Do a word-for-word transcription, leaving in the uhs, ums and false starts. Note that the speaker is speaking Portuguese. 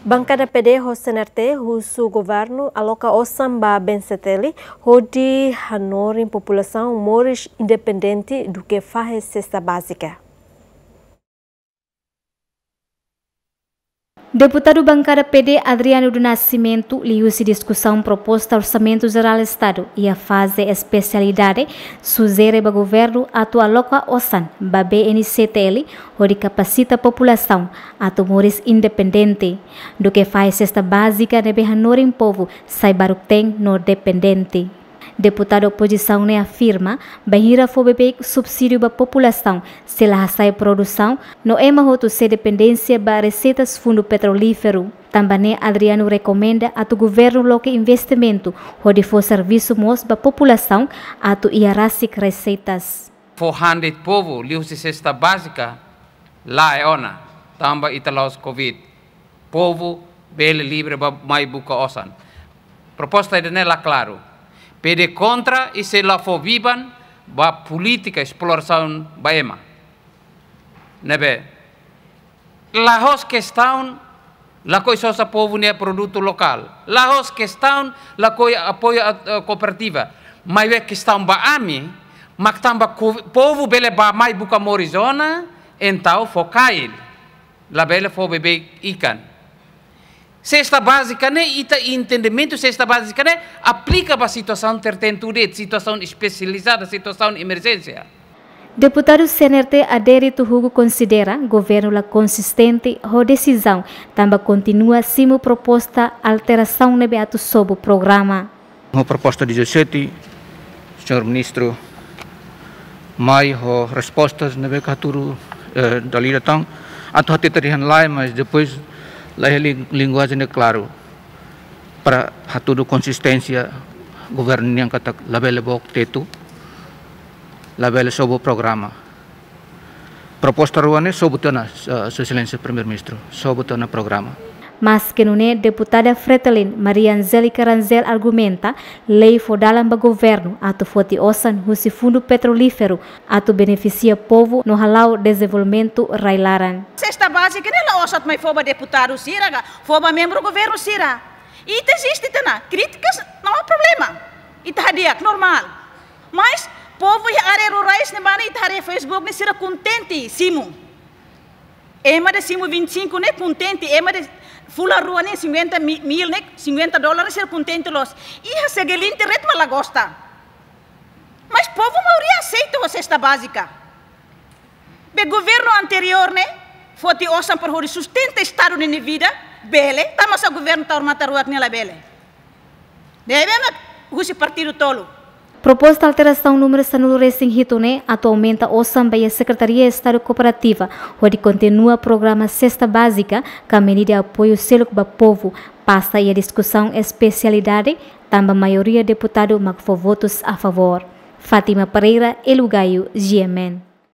Bancada P D ho C N R T husu governo aloca osam ba benseteli hodi hanorin população moris independente do que faz cesta básica. Deputado Bancada P D Adriano do Nascimento liu-se discussão proposta Orçamento Geral do Estado e a fase especialidade suzere ba governo atu aloca osan ba B N C T L onde capacita a população atu moris independente do que faz cesta básica nebe hanorin povo sai baruk tem no dependente. Deputado oposição ne afirma bahira fo bebê subsídio ba população se lá sai produção no ema hotu se dependência ba receitas fundo petrolífero. Também Adriano recomenda a tu governo loque investimento onde for serviço mos ba população a tu iarasik receitas. quatrocentos povo liu se cesta básica lá é ona tamba italaos covid povo bele livre ba mai buka osan. Proposta é nela claro. P D contra e se lá for vivan ba política exploração ba ema. Nebe. La hos questão la coisa sa povo ne produto local. La hos questão la coi apoio a cooperativa. Mas é questão ba ami, mas tamba povo bele ba mai buka morizona, então focail. La bele for bebê ikan. Cesta básica, né? Ita entendimento cesta básica, né? Aplica para a situação tertenture, situação especializada, situação de emergência. Deputado C N R T Adérito Hugo considera governo la consistente a decisão, também continua simo proposta alteração nebe atu sob o programa. A proposta dezessete, senhor ministro, mai ho respostas nebe katuru eh, dali datang atau hati terihan lain, mas depois lá é linguagem é claro para hatudo consistência governo yang kata label bok tetu label sobo programa proposta ruane sobutana excelência primeiro ministro sobutana programa. Mas que não é deputada Fretelin Maria Angélica Ranzel argumenta lei for dalam ba governo atu foti osan husi fundo petrolífero atu beneficia povo no halau desenvolvimento railaran. Cesta básica nela osat mai foba deputado sira, foba membro governo sira. Ita existe tana, críticas não há problema. Ita hadiak normal. Mas povo e área rurais ne bana ita área Facebook ne sira contente simu. Ema de simu vinte e cinco ne contente, ema de fula rua ne cinquenta mil ne cinquenta dólares ser contente los. Iha seguelinte ritmo la gosta. Mas povo maioria aceita a cesta básica. Be governo anterior ne foti osam por hori sustenta estado ne vida bele, tamasa governo taur mataruak nela bele. Deve mak husi partido tolo. Proposta alteração número sanul Racing Hitone atualmente osam by a Secretaria de Estado Cooperativa, onde continua o programa Cesta Básica, que a medida de apoio selo para o povo, passa a discussão especialidade, também a maioria deputado mas for votos a favor. Fátima Pereira, Elugaio, G M N.